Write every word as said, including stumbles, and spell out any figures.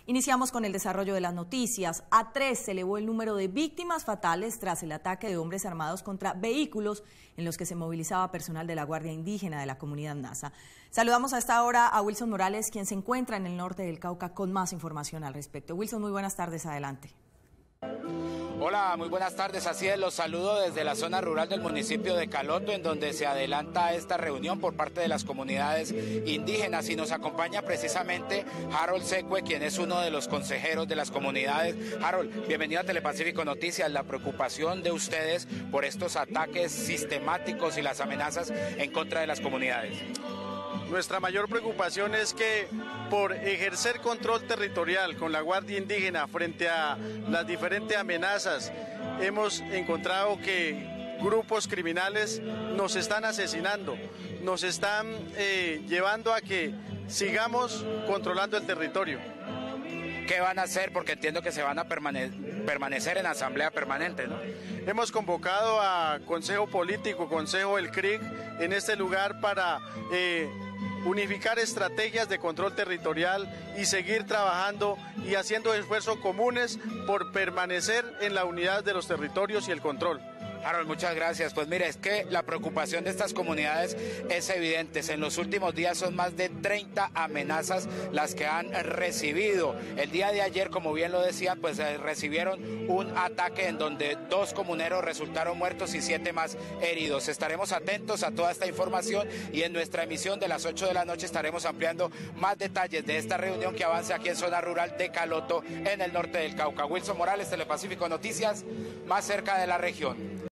Iniciamos con el desarrollo de las noticias. A tres se elevó el número de víctimas fatales tras el ataque de hombres armados contra vehículos en los que se movilizaba personal de la Guardia Indígena de la comunidad Nasa. Saludamos a esta hora a Wilson Morales, quien se encuentra en el norte del Cauca con más información al respecto. Wilson, muy buenas tardes, adelante. Hola, muy buenas tardes. Así es, los saludo desde la zona rural del municipio de Caloto, en donde se adelanta esta reunión por parte de las comunidades indígenas, y nos acompaña precisamente Harold Secue, quien es uno de los consejeros de las comunidades. Harold, bienvenido a Telepacífico Noticias. La preocupación de ustedes por estos ataques sistemáticos y las amenazas en contra de las comunidades. Nuestra mayor preocupación es que por ejercer control territorial con la Guardia Indígena frente a las diferentes amenazas, hemos encontrado que grupos criminales nos están asesinando, nos están eh, llevando a que sigamos controlando el territorio. ¿Qué van a hacer? Porque entiendo que se van a permane permanecer en asamblea permanente, ¿no? Hemos convocado a Consejo Político, Consejo del C R I C, en este lugar para eh, unificar estrategias de control territorial y seguir trabajando y haciendo esfuerzos comunes por permanecer en la unidad de los territorios y el control. Harold, muchas gracias. Pues mire, es que la preocupación de estas comunidades es evidente. En los últimos días son más de treinta amenazas las que han recibido. El día de ayer, como bien lo decían, pues eh, recibieron un ataque en donde dos comuneros resultaron muertos y siete más heridos. Estaremos atentos a toda esta información y en nuestra emisión de las ocho de la noche estaremos ampliando más detalles de esta reunión que avanza aquí en zona rural de Caloto, en el norte del Cauca. Wilson Morales, Telepacífico Noticias, más cerca de la región.